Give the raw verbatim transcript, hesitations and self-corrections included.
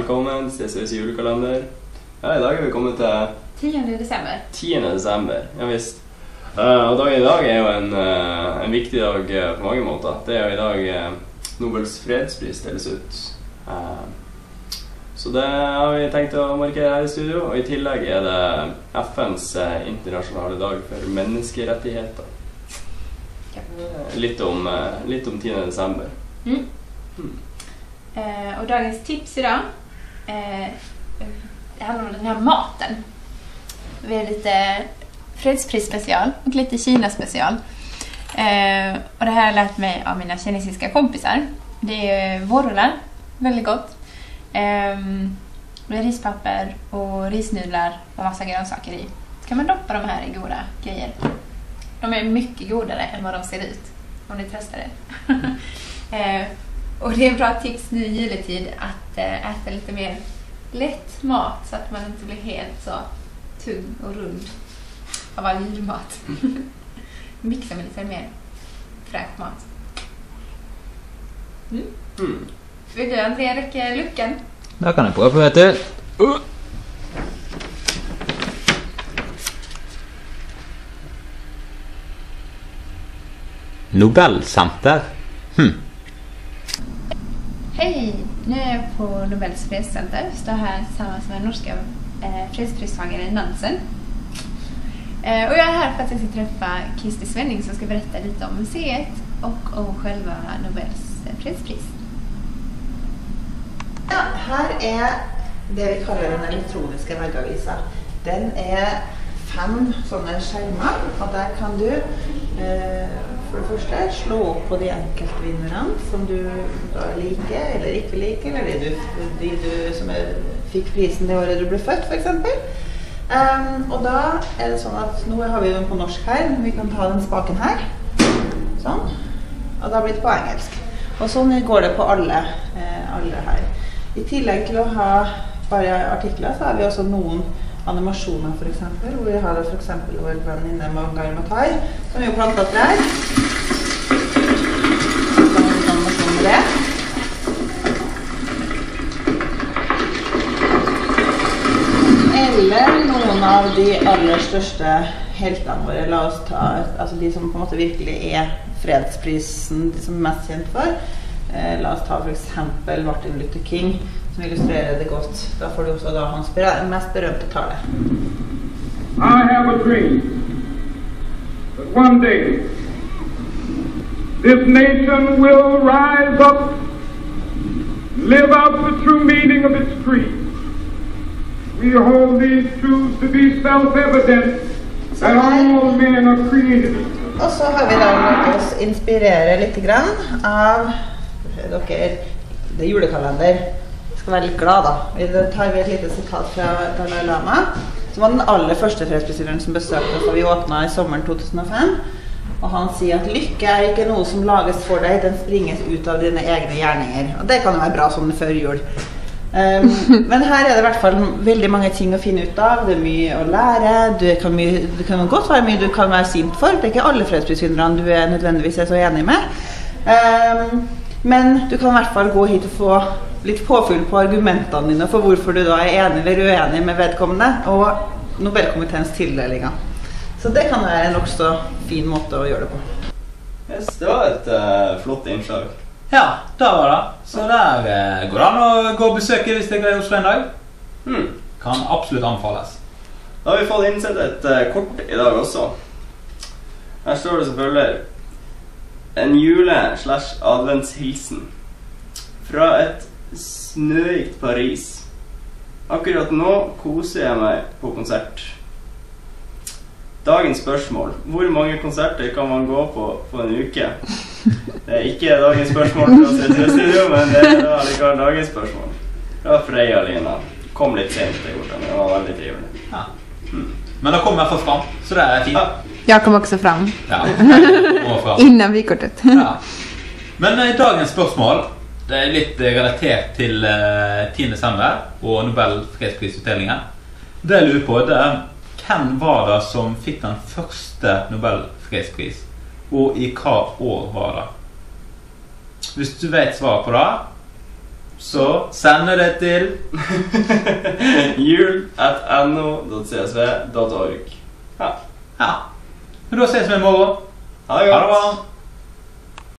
velkommen til C C V's julekalender. Ja, i dag er vi kommet til tiende desember. tiende desember, ja visst. Uh, og dagen i dag er jo en, uh, en viktig dag uh, på mange måter. Det er jo i dag uh, Nobels fredspris deles ut. Uh, så det har vi tenkt å markere her i studio, og i tillegg er det F N's uh, internasjonale dag for menneskerettigheter. Ja. Uh, litt, om, uh, litt om tiende desember. Mm. Mm. Uh, och dagens tips idag uh, det handlar om den här maten. Vi är lite fredsprisspecial och lite Kina-special. Uh, och det här har jag lärt mig av mina kinesiska kompisar. Det är vårrullar, väldigt gott. Um, det är rispapper och risnudlar och massa grönsaker i. Så kan man doppa de här i goda grejer. De är mycket godare än vad de ser ut, om ni testar det. uh, Och det är en bra tips nu i juletid att äh, äta lite mer lätt mat så att man inte blir helt så tung och rund av all julmat. Mixa med lite mer fräsch mat. Mm. Mm. Vill du, Andrea, räcka luckan? Da kan jeg prøve, vet du. Uh. Nobelsenter. Hm. Hej, nu är jag på Nobels fredscenter. Jag står här tillsammans med norska eh, fredspristagare Nansen. Eh, och jag är här för att jag ska träffa Kristi Svenning som ska berätta lite om museet och om själva Nobels eh, fredspris. Ja, här är det vi kallar den elektroniska väggavisa. Den är fem sådana skärmar och där kan du eh, för det första slå upp på de enkeltvinnerne som du da liker eller ikke liker, eller de du, de du som er, fikk prisen det året du ble født, for eksempel. Um, og da er det sånn at nå har vi den på norsk her, men vi kan ta den spaken her. Sånn. Og da blir det på engelsk. Og sånn går det på alle, eh, alle her. I tillegg til å ha bare artikler, så har vi også noen animasjoner for eksempel, hvor vi har for eksempel vår venninne Mangar Matai, som jo plantet trær. Så har vi en animasjon med det. Eller noen av de aller største heltene våre, la oss ta, altså de som på en måte virkelig er fredsprisen, de som er mest kjent for. Eh, la oss ta for eksempel Martin Luther King, som illustrerer det godt. Da får du også da hans mest berømte tale. I have a dream that one day this nation will rise up, live out the true meaning of its creed. We hold these truths to be self-evident that all men are created. Og så har vi da latt oss inspirere litt grann av dere, det er julekalender. Jeg skal være litt glad da. Da tar vi et lite sitat fra Dalai Lama, som var den aller første fredsprisgiveren som besøkte oss da vi åpnet i sommeren to tusen og fem. Og han sier at lykke er ikke noe som lages for deg, den springes ut av dine egne gjerninger. Og det kan jo være bra sånn før jul. Um, men her er det i hvert fall veldig mange ting å finne ut av. Det er mye å lære. Det kan, mye, det kan godt være mye du kan være sint for. Det er ikke alle fredsprisvinnerne du er nødvendigvis er så enig med. Um, men du kan i hvert fall gå hit og få litt påfyll på argumentene dine for hvorfor du da er enig eller uenig med vedkommende og Nobelkomiteens tildelinger. Så det kan være en også fin måte å gjøre det på. Yes, det var et uh, flott innslag. Ja, det var det. Så der eh, går det an å gå og besøke hvis det er i Oslo en dag. Hmm. Kan absolutt anbefales. Da har vi fått innsett et uh, kort i dag også. Her står det selvfølgelig en jule-slash-adventshilsen fra et snørikt Paris. Akkurat nå koser jeg meg på konsert. Dagens spørsmål. Hvor mange konserter kan man gå på på en uke? Det er ikke dagens spørsmål fra C C Studio, men det er da likevel dagens spørsmål. Det var Freya Lina. Kom litt sent i går, men det var veldig trivelig. Ja. Mm. Men det kom i hvert fall fram, så det er fint. Ja. Jag kom också fram. Ja, fram. Innan vykortet. Ja. Men eh, dagens spørsmål, det er litt eh, relatert til eh, tiende desember og Nobel fredsprisutdelingen. Det jeg lurer på, det er hvem var det som fikk den første Nobel fredspris, og i hva år var det? Hvis du vet svaret på det, så sender det til jul at n o dot c s v dot org. Ja. Ja. Men da ses vi i morgen. Ha det godt. Ha det bra.